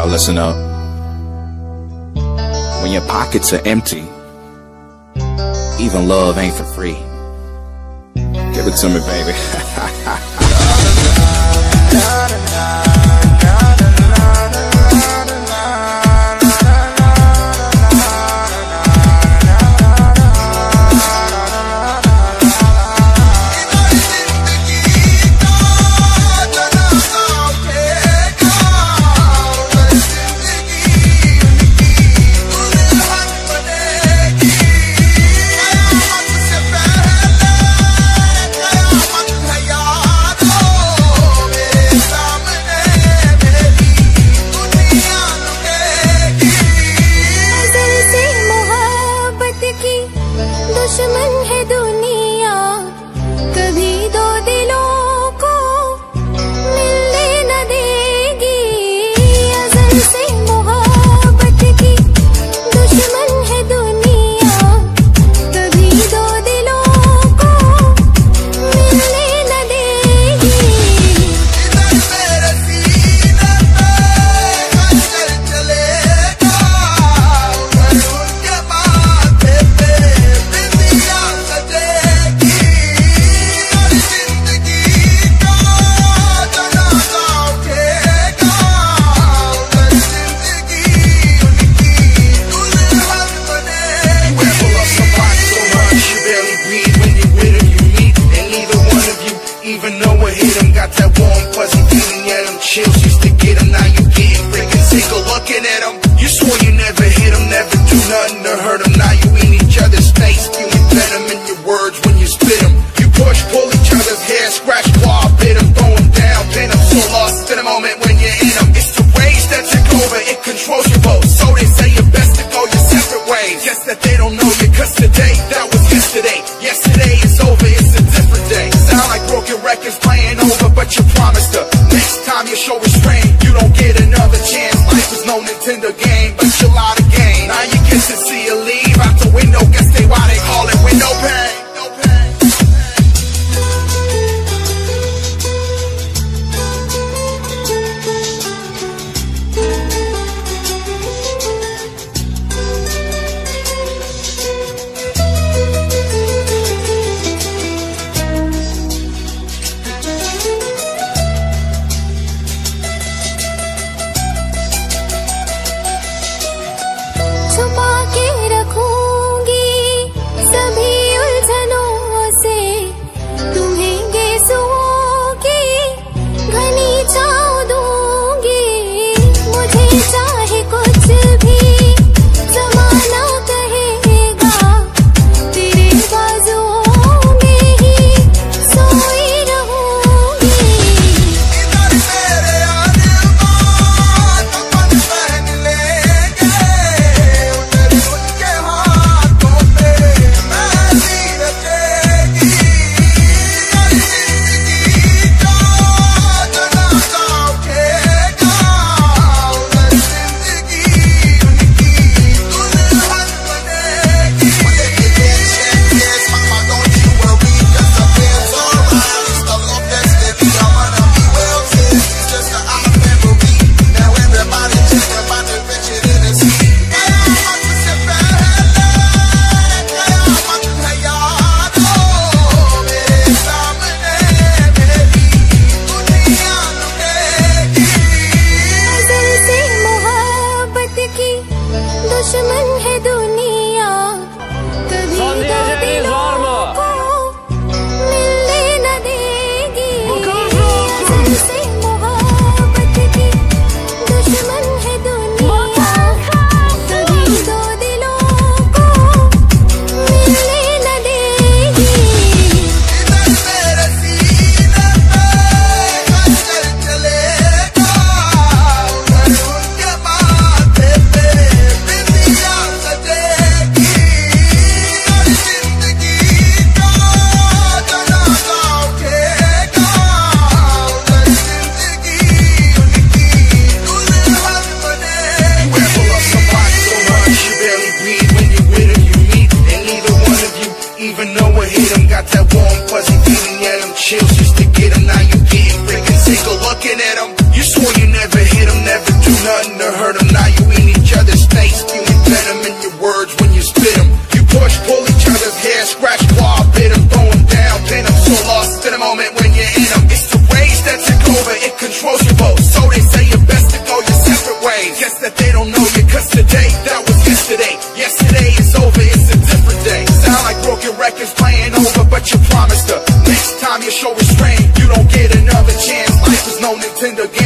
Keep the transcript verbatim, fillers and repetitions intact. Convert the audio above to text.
Y'all listen up. When your pockets are empty, even love ain't for free. Give it to me, baby. दुश्मन है दुनिया, कभी दो दिलों को मिलने न देगी। अज़ल से मोहब्बत की दुश्मन है दुनिया, कभी दो दिलों को मिलने न देगी। इधर मेरे सीने पे हंसकर चलेगा, उधर उनके माथे पे even though it hit him, got that warm, fuzzy feeling, yeah, them chills used to get him, now you getting freaking sick of looking at him. You swore you never hit him, never do nothing to hurt him, now you in each other's face, spewing venom in your words when you spit him. You push, pull each other's hair, scratch, claw, bit him, throw him down, pin him, so lost in the moment when you're in him. It's the rage that took over, it controls your vote, so they say you're best to go your separate ways. Guess that they don't know you, cause today, that was yesterday. Yesterday is over, it's a different day. Sound like broken records playing over, but you promised her next time you show restraint, you don't get another chance. Life was no Nintendo game, but you lied again. Now you get to see her leave out the window, guess they why they call it window pane. is playing over, but you promised her next time you show restraint, you don't get another chance. Life is no Nintendo game.